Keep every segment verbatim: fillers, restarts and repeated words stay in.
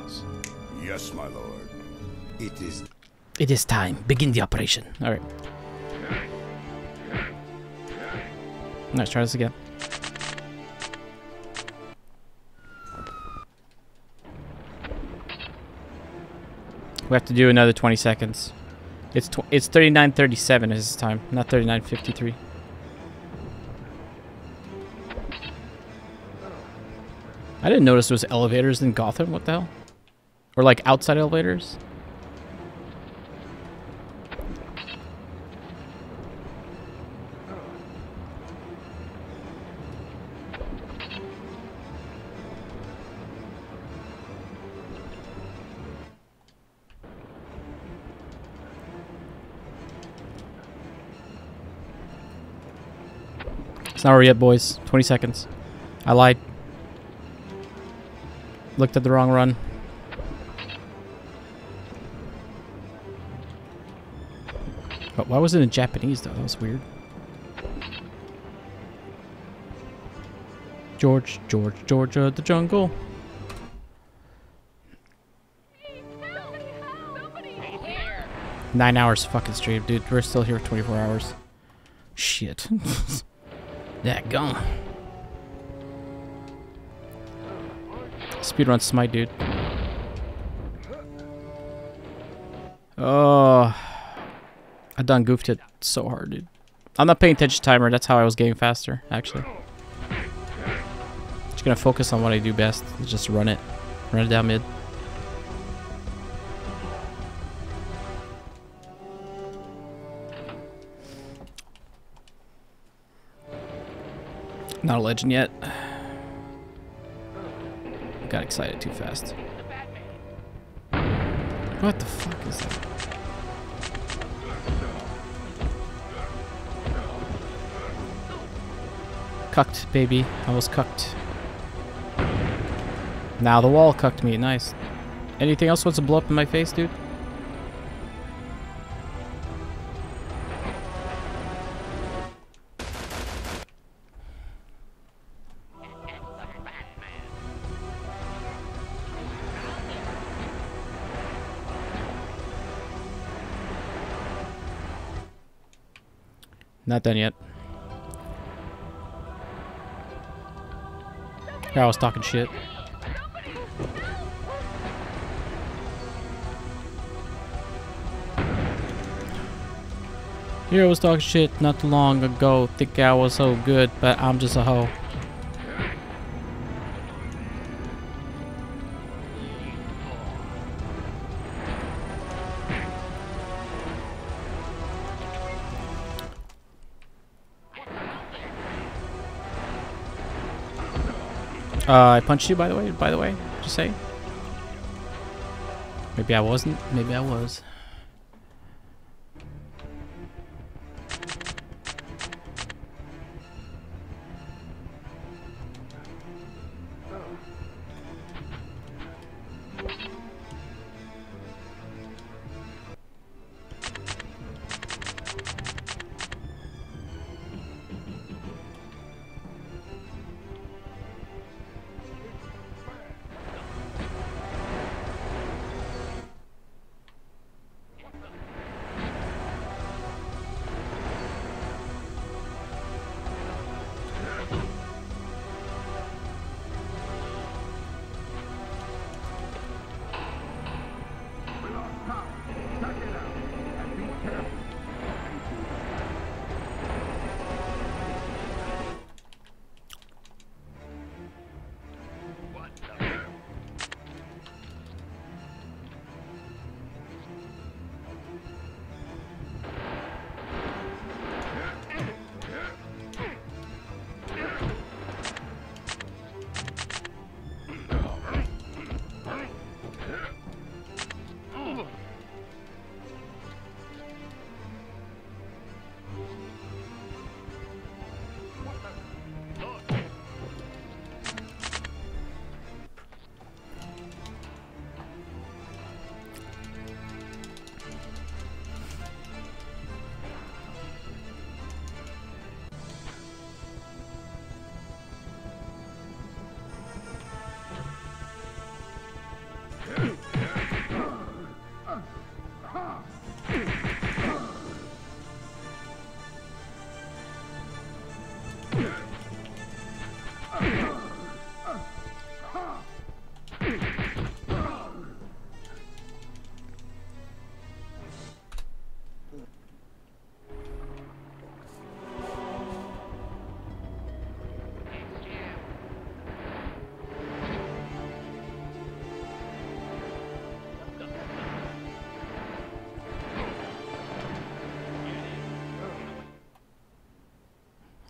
Yes. Yes, my lord. It is. It is time. Begin the operation. All right. Let's try this again. We have to do another twenty seconds. It's tw it's thirty-nine thirty-seven is this time, not thirty-nine fifty-three. I didn't notice there was elevators in Gotham. What the hell? Or like outside elevators? It's not over yet, boys. twenty seconds. I lied. Looked at the wrong run. But why was it in Japanese, though? That was weird. George, George, Georgia, the jungle. Nine hours fucking stream, dude. We're still here twenty-four hours. Shit. That gone. Speedrun Smite, dude. Oh, I done goofed it so hard, dude. I'm not paying attention to timer. That's how I was getting faster, actually. Just gonna focus on what I do best. Just run it, run it down mid. Not a legend yet. Got excited too fast. What the fuck is that? Cucked, baby. I was cucked. Now the wall cucked me. Nice. Anything else wants to blow up in my face, dude? Not done yet. I was talking shit. Here I was talking shit not too long ago. Think I was so good, but I'm just a hoe. Uh, I punched you, by the way, by the way, just say. Maybe I wasn't, maybe I was.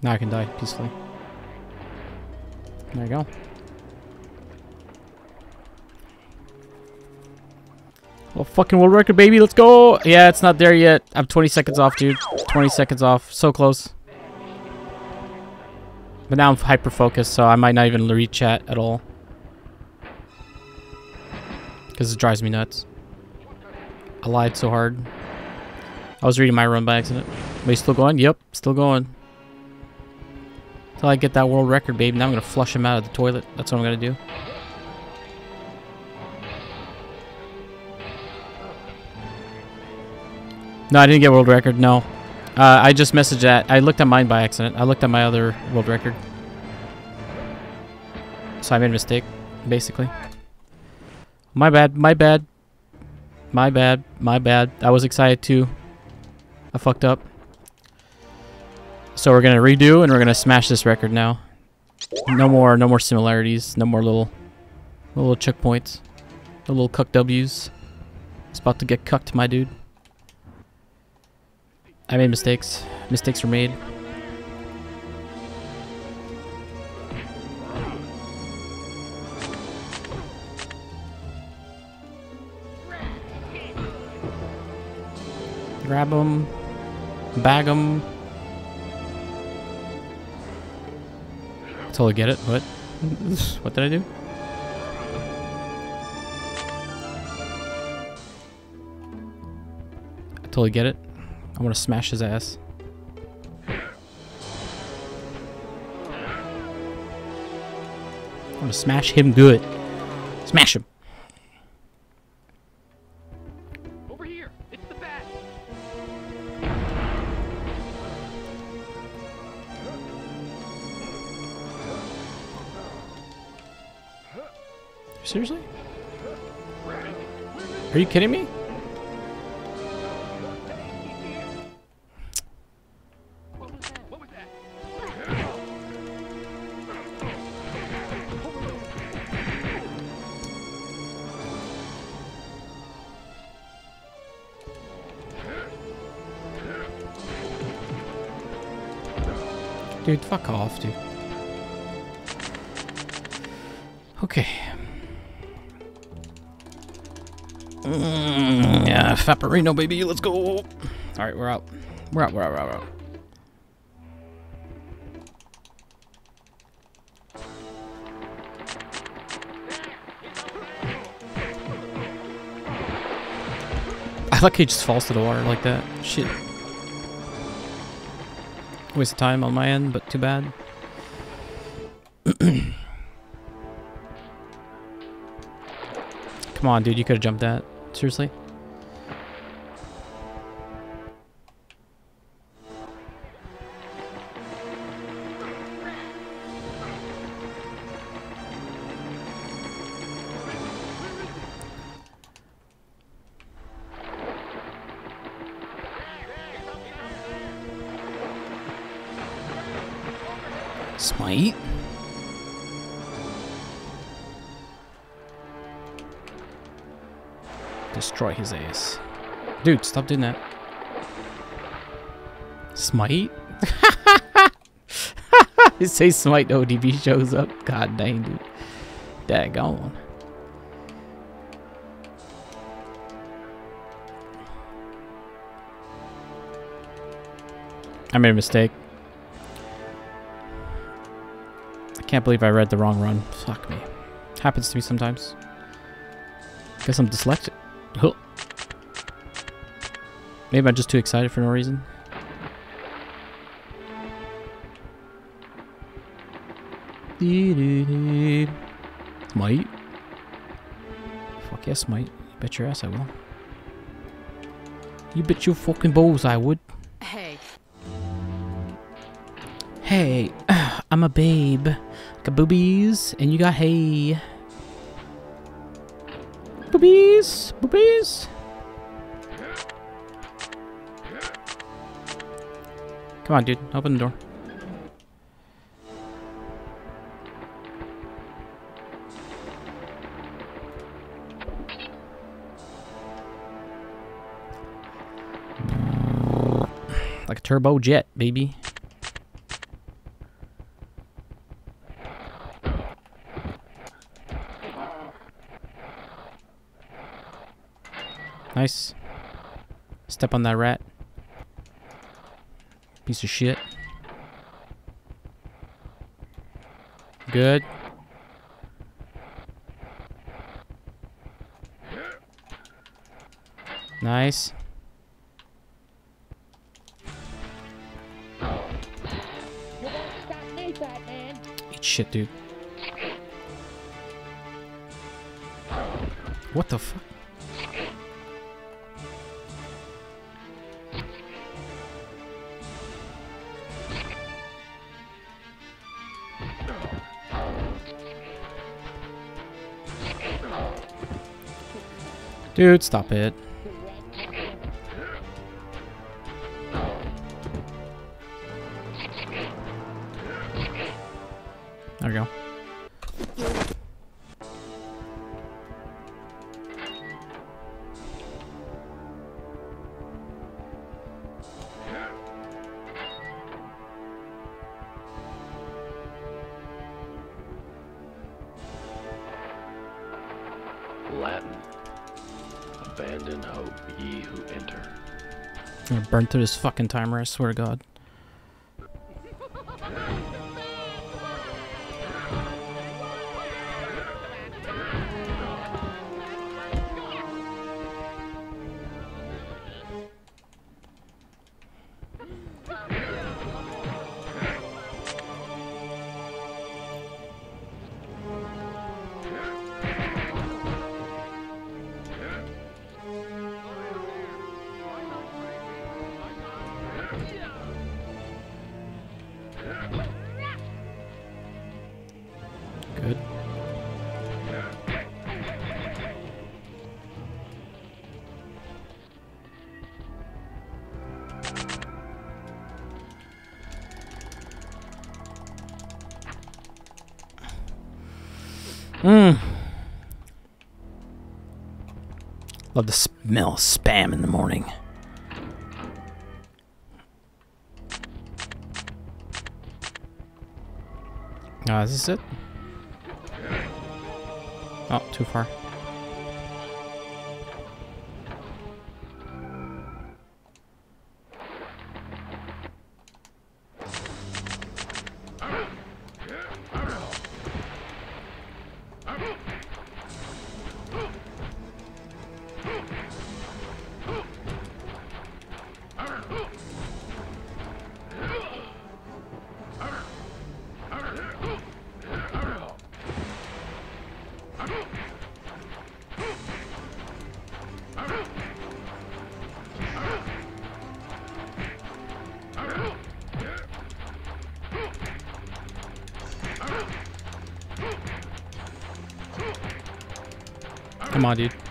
Now I can die peacefully. There you go. Well, fucking world record, baby. Let's go. Yeah, it's not there yet. I'm twenty seconds off, dude. twenty seconds off. So close. But now I'm hyper focused, so I might not even read chat at all. Because it drives me nuts. I lied so hard. I was reading my run by accident. Are you still going? Yep, still going. Until I get that world record, baby. Now I'm going to flush him out of the toilet. That's what I'm going to do. No, I didn't get world record. No. Uh, I just messaged that. I looked at mine by accident. I looked at my other world record. So I made a mistake, basically. My bad. My bad. My bad. My bad. I was excited too. I fucked up. So we're gonna redo and we're gonna smash this record now. No more, no more similarities. No more little, little checkpoints. The little cuck W's. It's about to get cucked, my dude. I made mistakes. Mistakes were made. Grab them. Bag them. Totally get it. What? What did I do? I totally get it. I want to smash his ass. I want to smash him good. Smash him. Over here. It's the bat. Seriously? Are you kidding me? Dude, fuck off, dude. Okay. Mm, yeah, Fapperino, baby, let's go. Alright, we're out. We're out, we're out, we're out, we're out. I like he just falls to the water like that. Shit. Waste of time on my end, but too bad. Come on, dude, you could have jumped that. Seriously? Smite? Destroy his ass. Dude, stop doing that. Smite? You say smite, O D B shows up. God dang, dude. Daggone. I made a mistake. I can't believe I read the wrong run. Fuck me. Happens to me sometimes. Guess I'm dyslexic. Huh. Maybe I'm just too excited for no reason. Smite. Fuck yes, Smite. You bet your ass I will. You bet your fucking balls I would. Hey. Hey, I'm a babe. Got boobies, and you got hay. Boobies, boobies. Come on, dude. Open the door. Like a turbo jet, baby. Nice. Step on that rat. Piece of shit. Good. Nice. You won't stop me, fat man. Eat shit, dude. What the fuck? Dude, stop it. There we go. Latin. Abandon hope, ye who enter. I'm gonna burn through this fucking timer, I swear to God. Good. Mmm. Love the smell of spam in the morning. Ah, uh, is this it? Oh, too far. Come on, dude.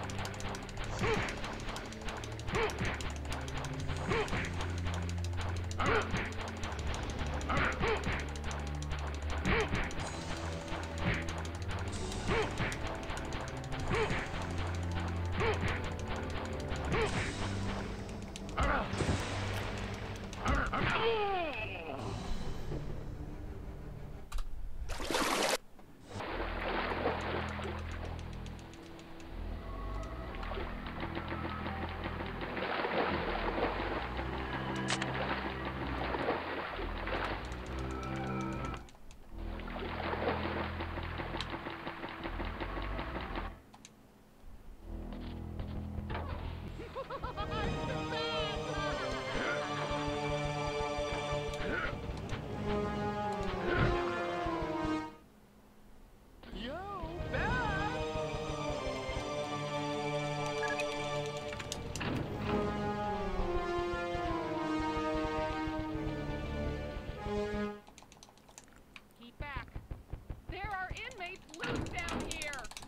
Keep back. There are inmates loose down here.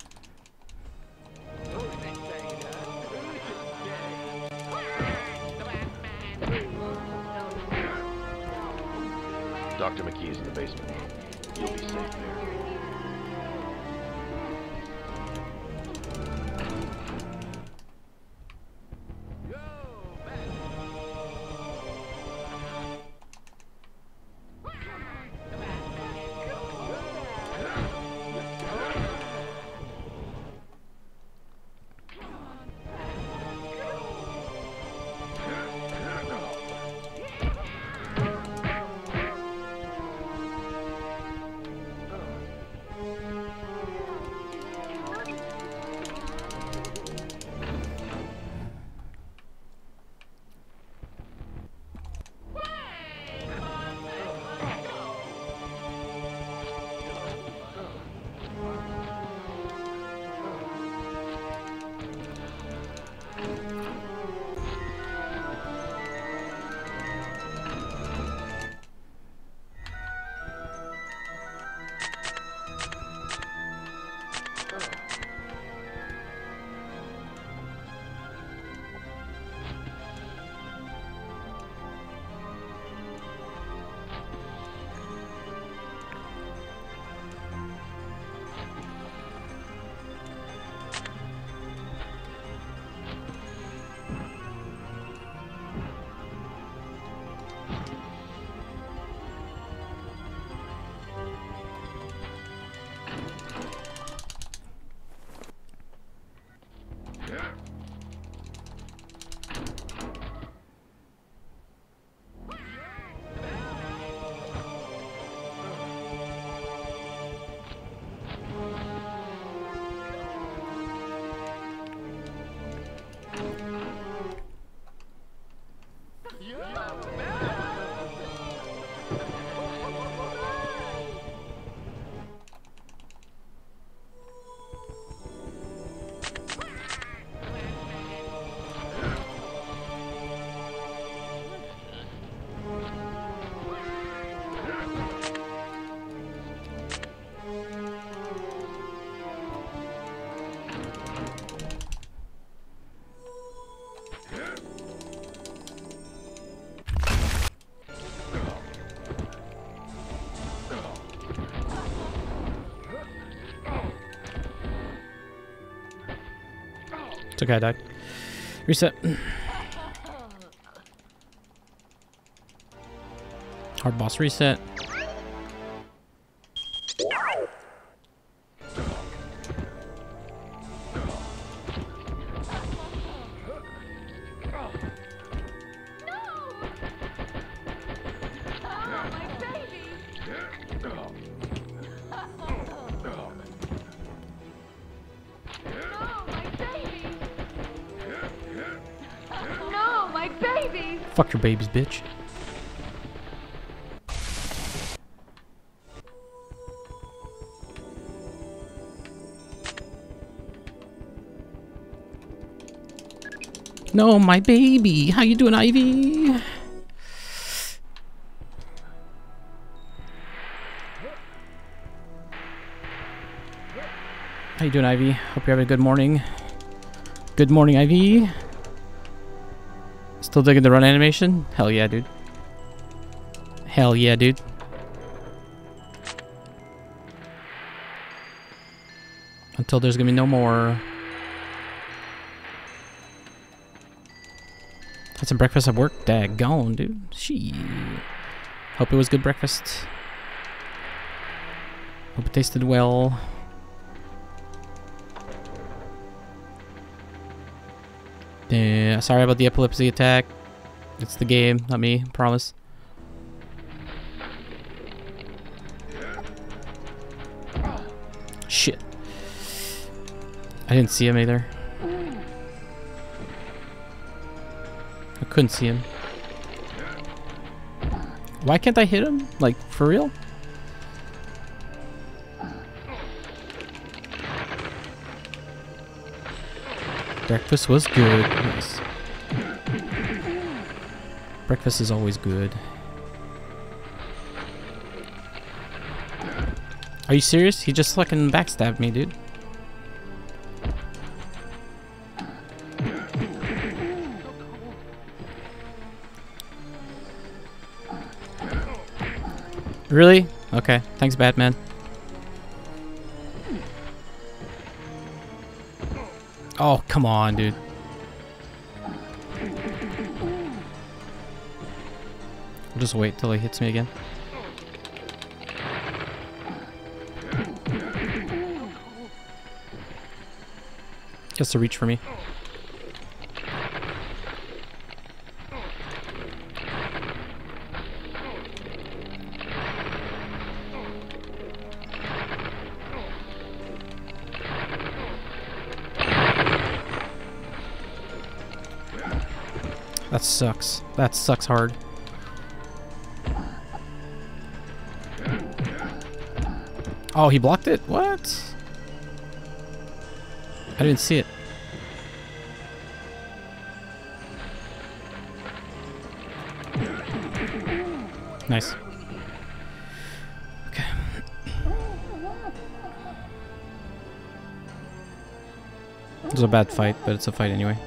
Doctor McKee's in the basement. You'll be safe there. It's okay, I died. Reset. Hard boss reset. Fuck your babies, bitch. No, my baby. How you doing, Ivy? How you doing, Ivy? Hope you're having a good morning. Good morning, Ivy. Still digging the run animation? Hell yeah, dude. Hell yeah, dude. Until there's gonna be no more. Had some breakfast at work? Daggone, dude. Shit. Hope it was good breakfast. Hope it tasted well. Yeah, sorry about the epilepsy attack. It's the game, not me, promise. Shit. I didn't see him either. I couldn't see him. Why can't I hit him? Like, for real? Breakfast was good. Nice. Breakfast is always good. Are you serious? He just fucking backstabbed me, dude. Really? Okay. Thanks, Batman. Oh, come on, dude. I'll just wait till he hits me again. Gets to reach for me. That sucks. That sucks hard. Oh, he blocked it? What? I didn't see it. Nice. Okay. It was a bad fight, but it's a fight anyway.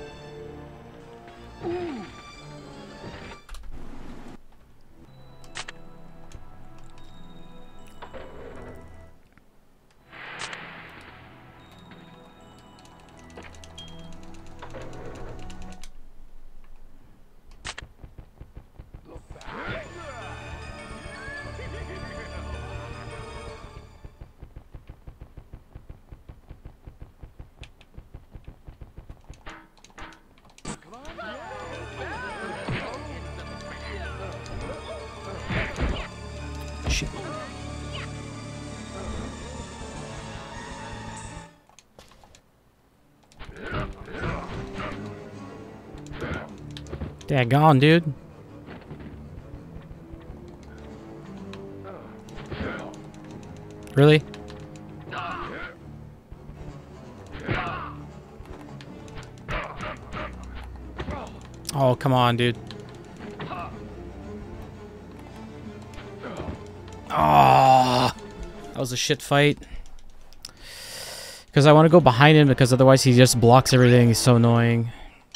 Shit. Daggone, dude. Really? Oh, come on, dude. Oh, that was a shit fight. Because I want to go behind him because otherwise he just blocks everything. He's so annoying.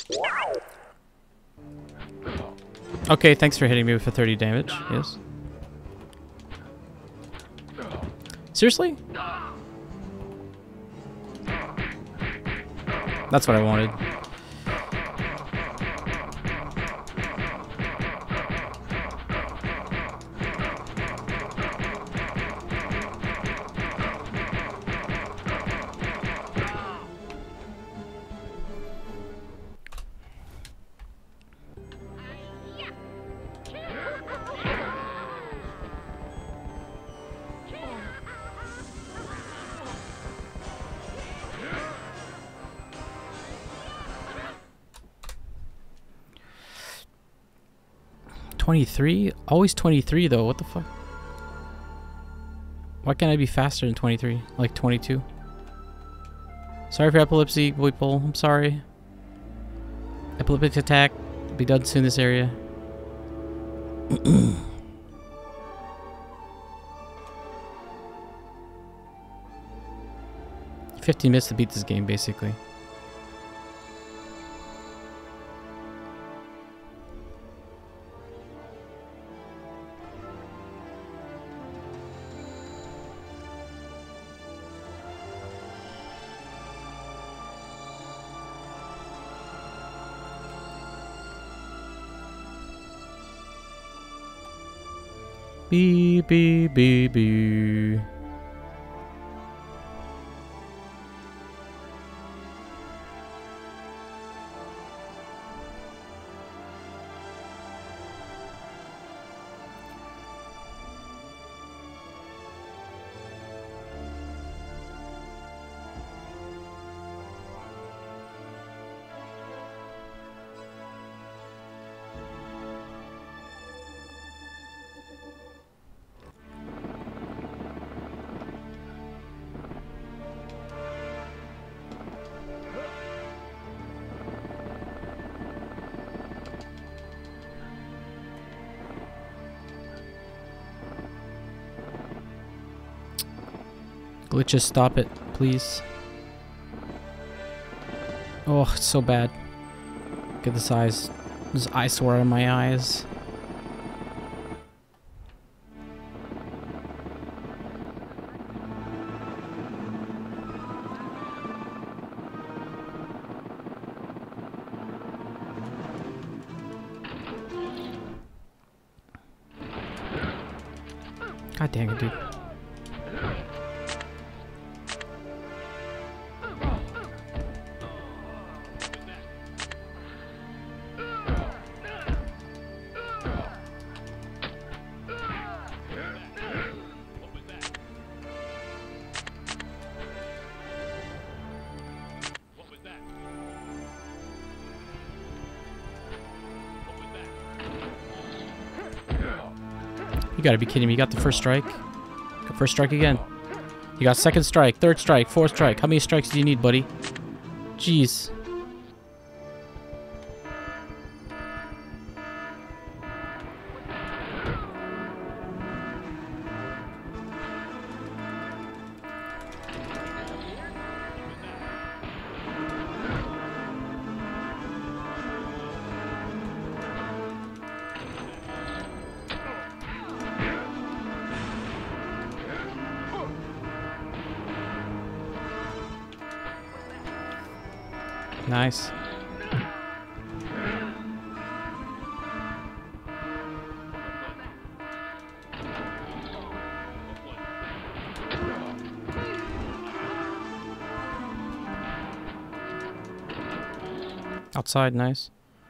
Okay, thanks for hitting me for thirty damage. Yes. Seriously? That's what I wanted. twenty-three? Always twenty-three though, what the fuck? Why can't I be faster than twenty-three? Like twenty-two? Sorry for epilepsy, people. I'm sorry. Epileptic attack. Be done soon in this area. fifteen minutes to beat this game, basically. Bee, bee, bee, bee. Glitches, stop it, please. Oh, it's so bad. Get this eyes. This eyesore in my eyes. God dang it, dude. You gotta be kidding me. You got the first strike? Got first strike again. You got second strike, third strike, fourth strike. How many strikes do you need, buddy? Jeez. Nice. Outside, nice.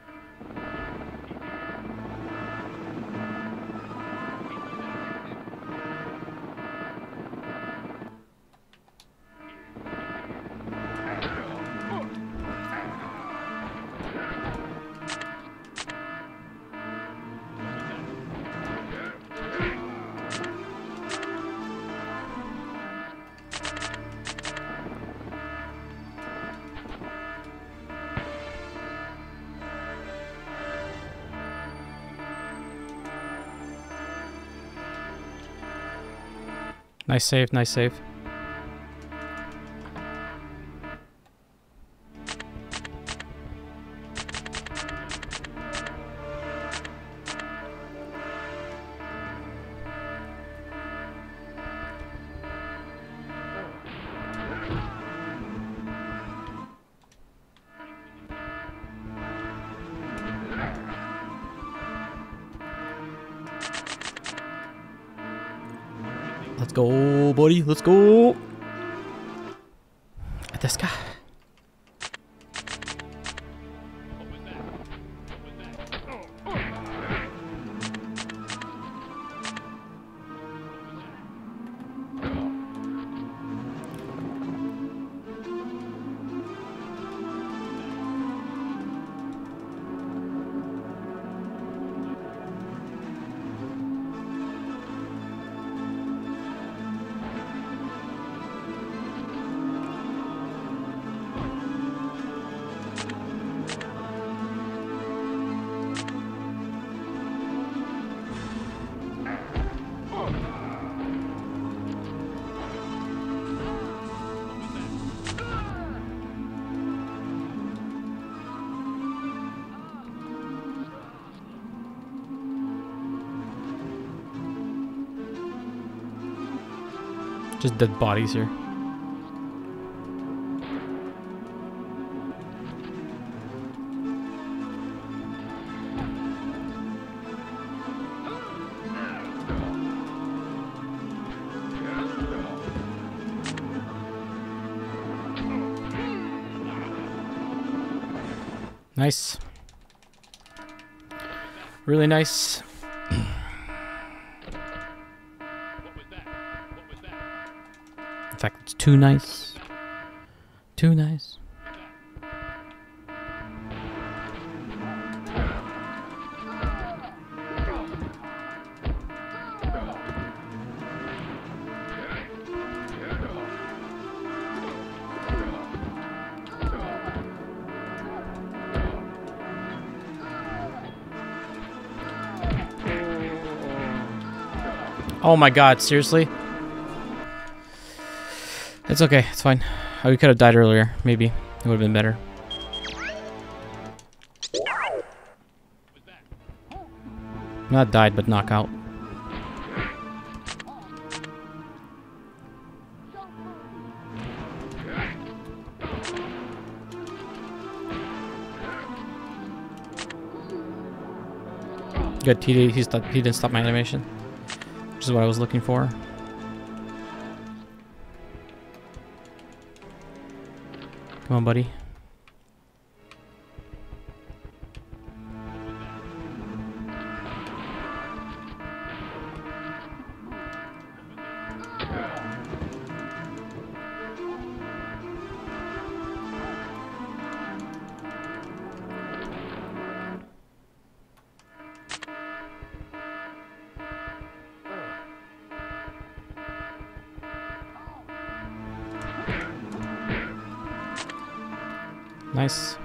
Nice save, nice save. Let's go, buddy. Let's go. At this guy. Just dead bodies here. Nice. Really nice. In fact, it's too nice. Too nice. Oh my god, seriously? It's okay, it's fine. Oh, we could have died earlier, maybe. It would have been better. Not died, but knockout. Good, he, he, stopped, he didn't stop my animation. Which is what I was looking for. Come on, buddy. Nice.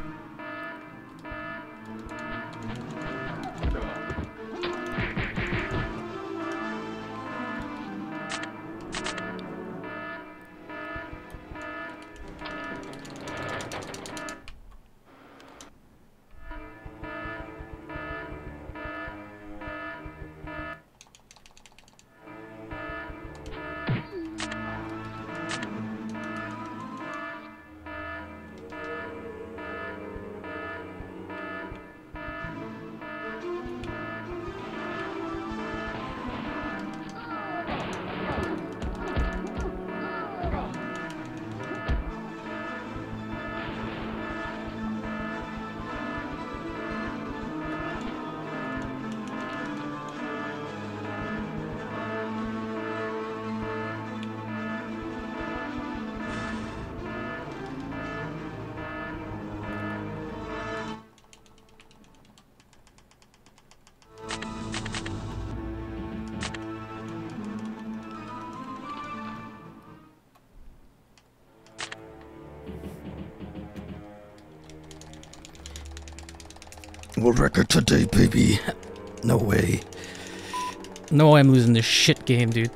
World record today, baby. No way. No way I'm losing this shit game, dude.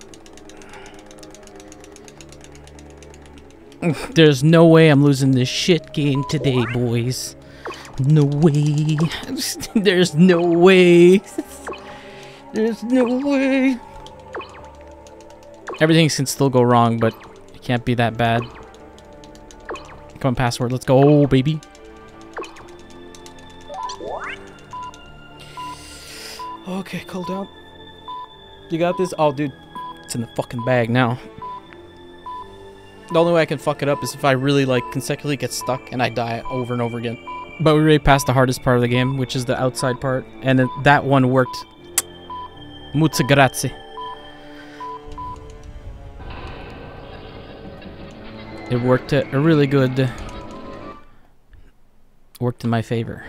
There's no way I'm losing this shit game today, boys. No way. There's no way. There's no way. Everything can still go wrong, but it can't be that bad. Come on, password. Let's go, baby. Okay, cool down. You got this? Oh, dude. It's in the fucking bag now. The only way I can fuck it up is if I really like consecutively get stuck and I die over and over again. But we already passed the hardest part of the game, which is the outside part, and it, that one worked. Muzza grazie. It worked uh, really good. Worked in my favor.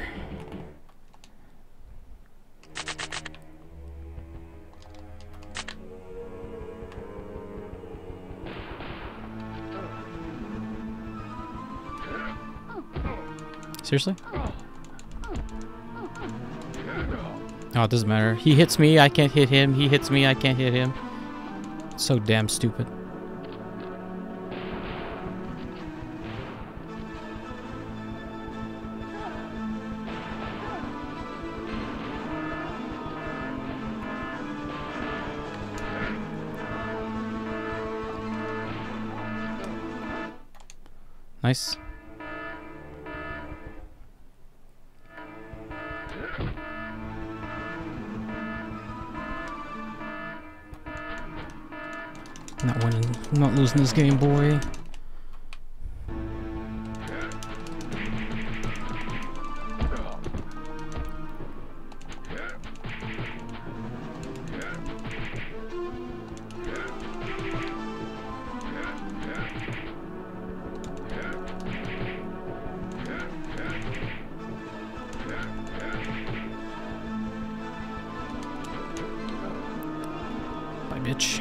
Seriously? Oh, it doesn't matter. He hits me, I can't hit him. He hits me, I can't hit him. So damn stupid. Nice. Not winning. I'm not losing this game, boy. Bye, bitch.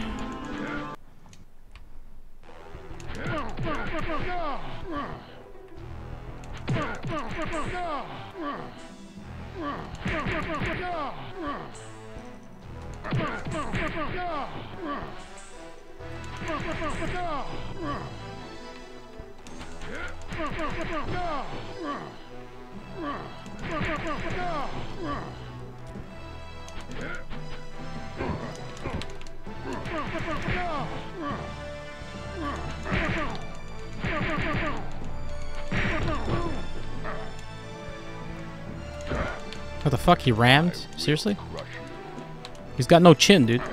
What the fuck? He rammed? Seriously? He's got no chin, dude.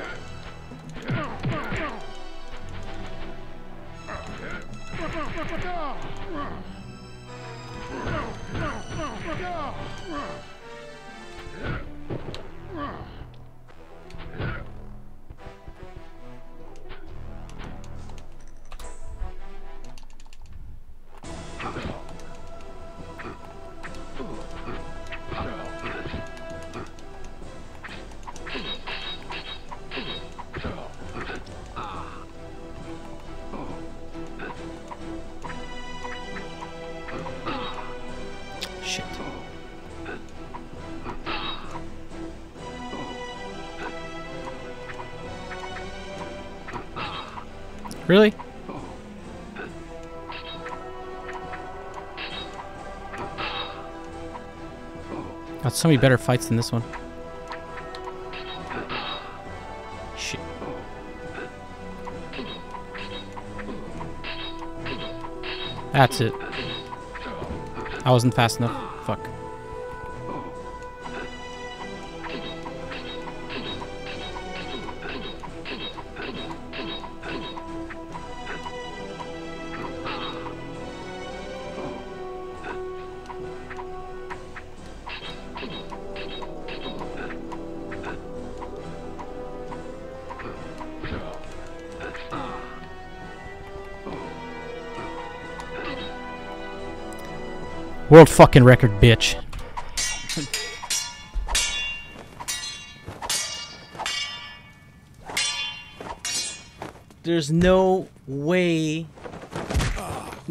Shit. Really? Got so many better fights than this one. Shit. That's it. I wasn't fast enough. Fuck. World fucking record, bitch. There's no way